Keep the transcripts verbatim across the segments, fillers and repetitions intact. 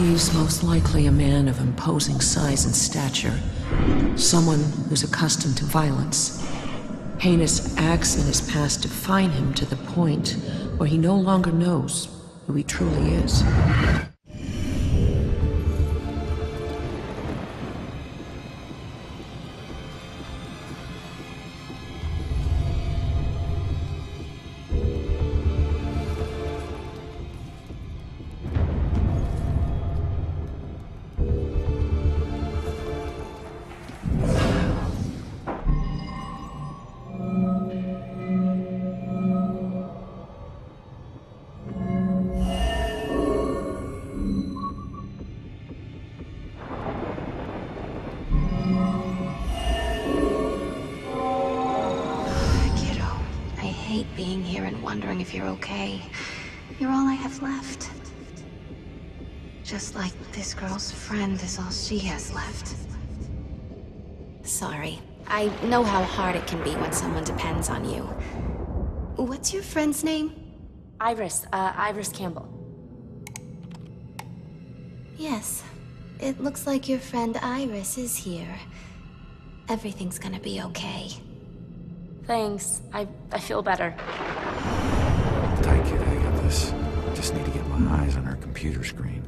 He's most likely a man of imposing size and stature. Someone who's accustomed to violence. Heinous acts in his past define him to the point where he no longer knows who he truly is. Being here and wondering if you're okay. You're all I have left. Just like this girl's friend is all she has left. Sorry. I know how hard it can be when someone depends on you. What's your friend's name? Iris, uh, Iris Campbell. Yes. It looks like your friend Iris is here. Everything's gonna be okay. Thanks. I, I feel better. Tight, kid, I got this. Just need to get my eyes on her computer screen.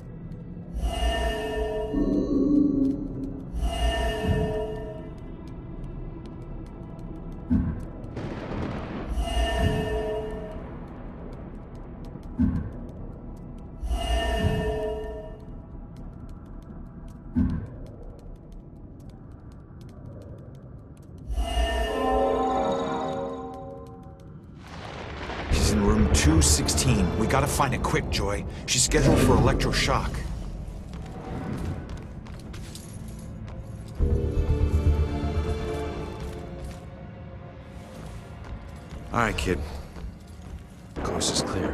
two sixteen. We gotta find it quick, Joy. She's scheduled for electroshock. All right, kid. Coast is clear.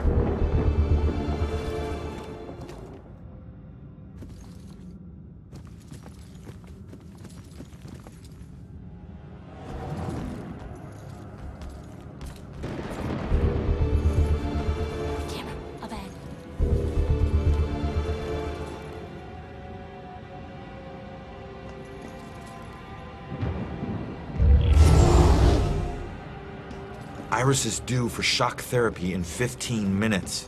Iris is due for shock therapy in fifteen minutes.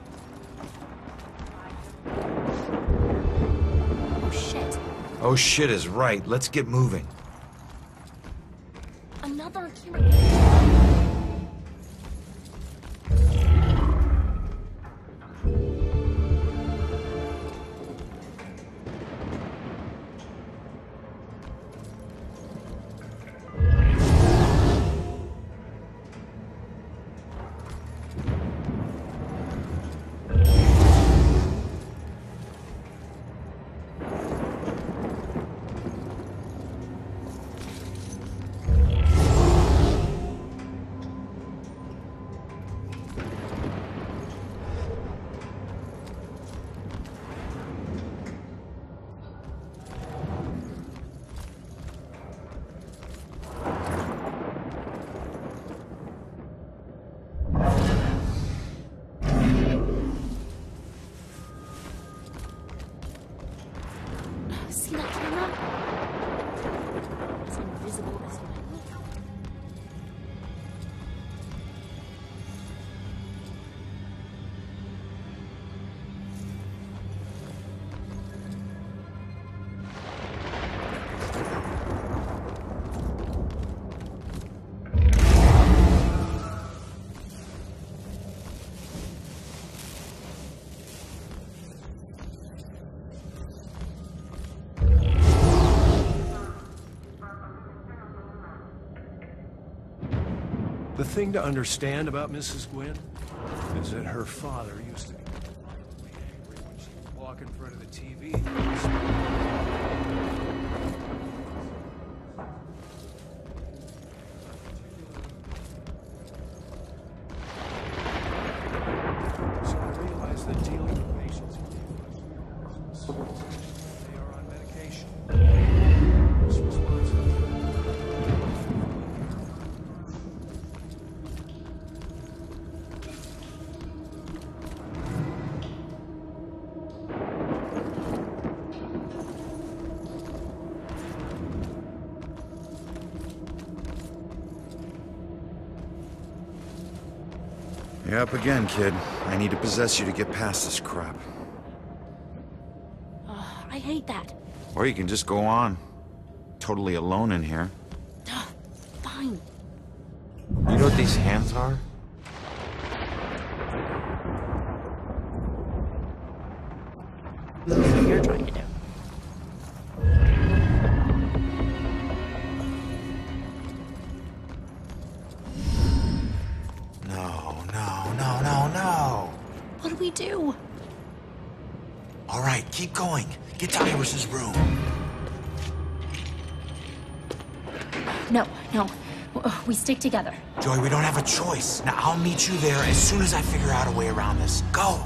Oh shit. Oh shit is right. Let's get moving. Another cure. See that camera? It's invisible as well. The thing to understand about Missus Gwynn is that her father used to be angry when she would walk in front of the T V. So I realized that dealing with patients in they are on medication. It's responsible. You're up again, kid. I need to possess you to get past this crap. Oh, I hate that. Or you can just go on. Totally alone in here. Ugh, fine. You know what these hands are? That's what you're trying to do. No, no, no, no, no. What do we do? All right, keep going. Get to Iris's room. No, no. W- We stick together. Joy, we don't have a choice. Now, I'll meet you there as soon as I figure out a way around this. Go!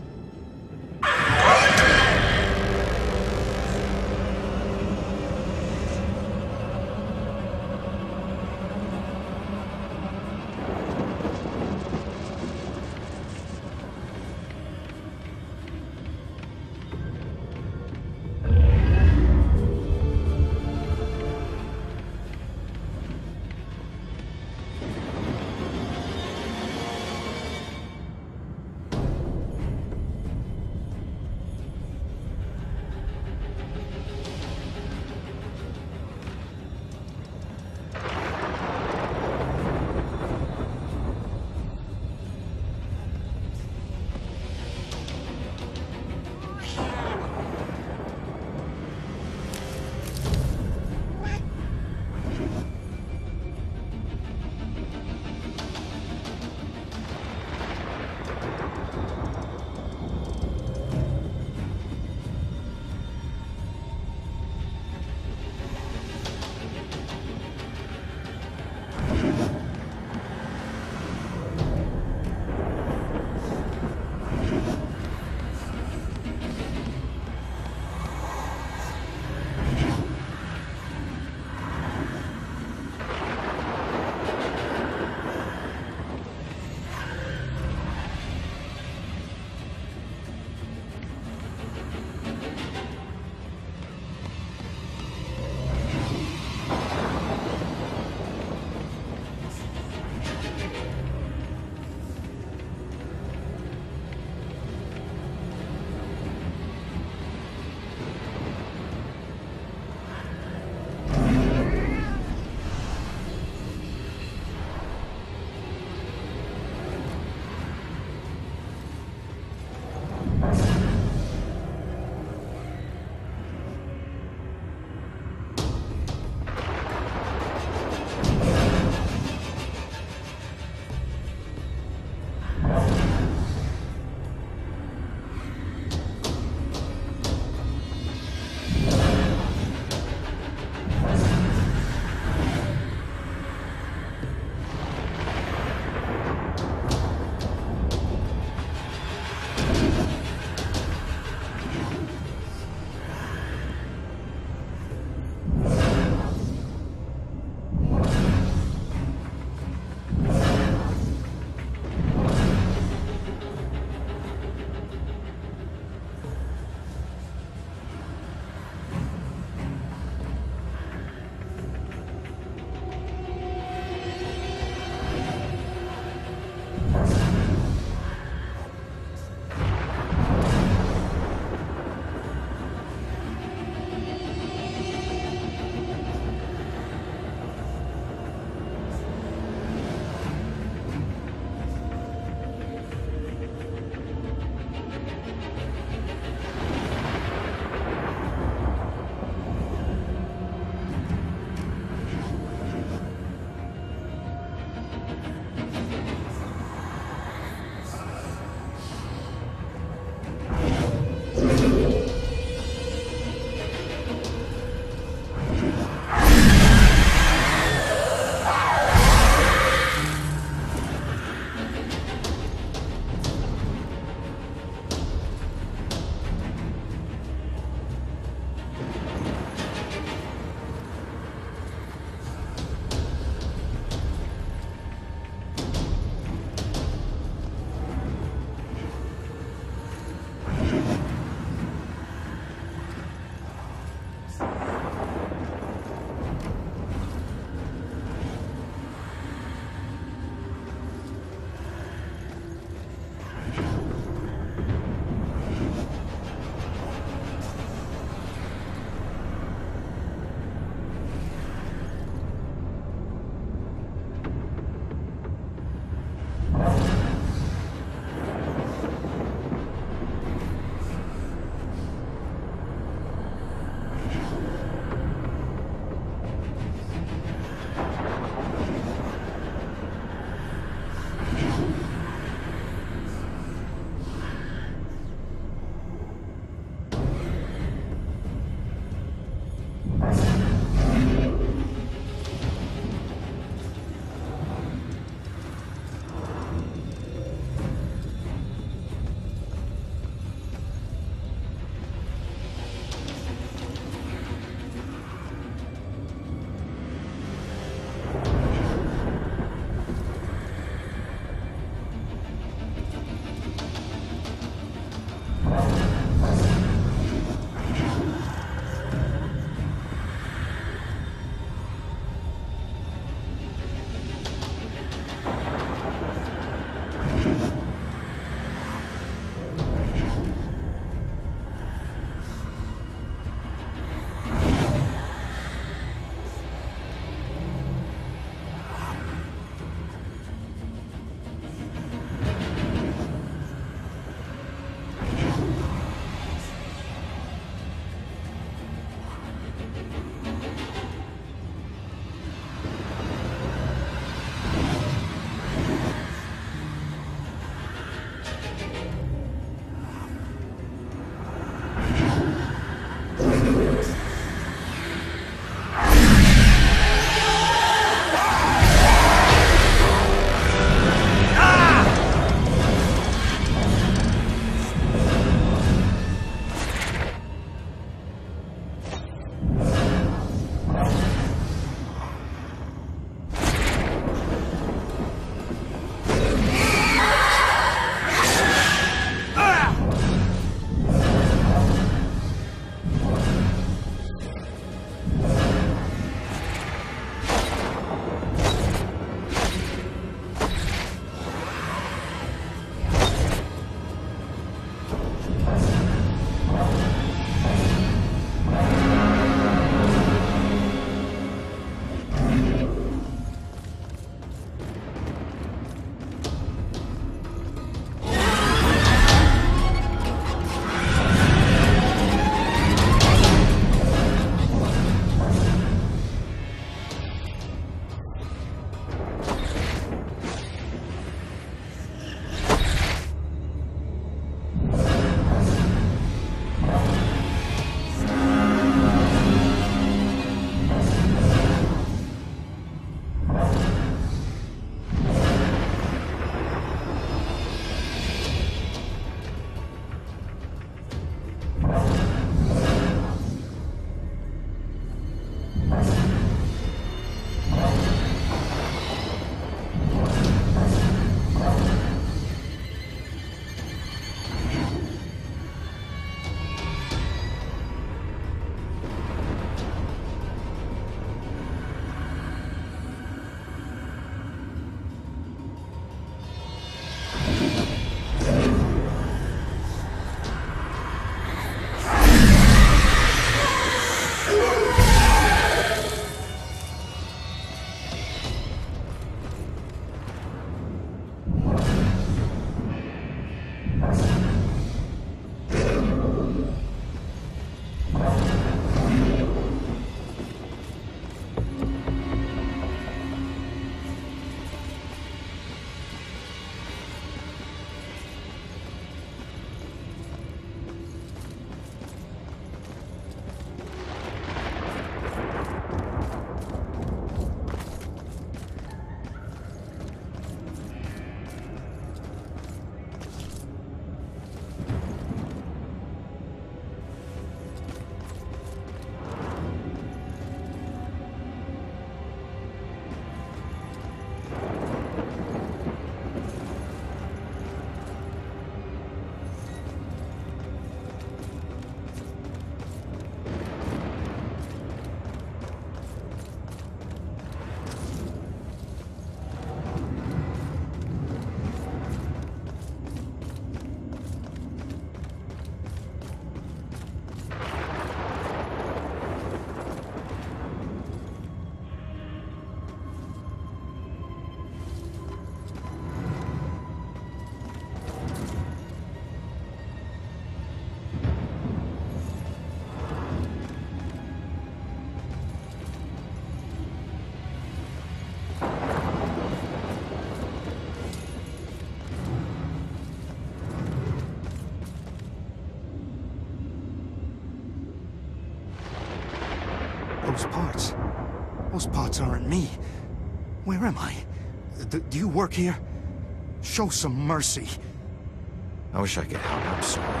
Those parts. Those parts aren't me. Where am I? D- do you work here? Show some mercy. I wish I could help. I'm sorry.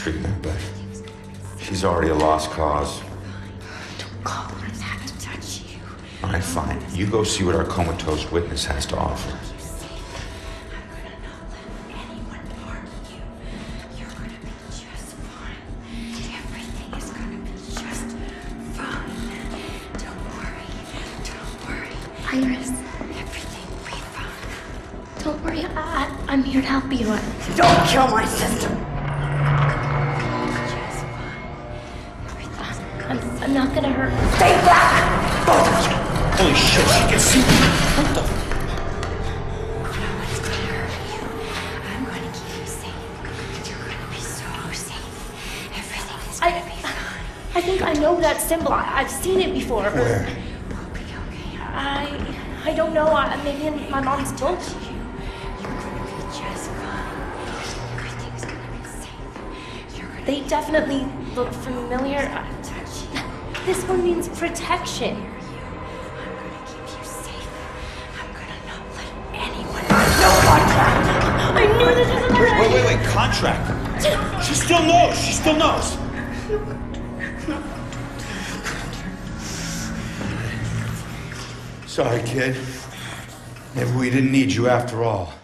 treatment, but she's already a lost cause. Don't call her that to touch you. All right, fine. You go see what our comatose witness has to offer. I'm gonna not let anyone harm you. You're gonna be just fine. Everything is gonna be just fine. Don't worry. Don't worry. Iris, Everything will be fine. don't worry. I, I, I'm here to help you. Don't kill my sister! Just fine. Everything's I'm, I'm not gonna hurt her. Stay back! Both of you! Holy shit, she can see me! What the? No one's gonna hurt you. I'm gonna keep you safe. You're gonna be so safe. Everything is I, gonna be fine. I think I know that symbol. I, I've seen it before. Where? We'll be okay. I, I don't know. I, maybe in my mom's book. You're gonna be just fine. Everything's gonna be safe. You're gonna They definitely look familiar. I- touch you. This one means protection. I'm gonna keep you safe. I'm gonna not let anyone. No contract! I knew this was a Wait, wait, wait, contract. She still knows, she still knows. Sorry, kid. Maybe we didn't need you after all.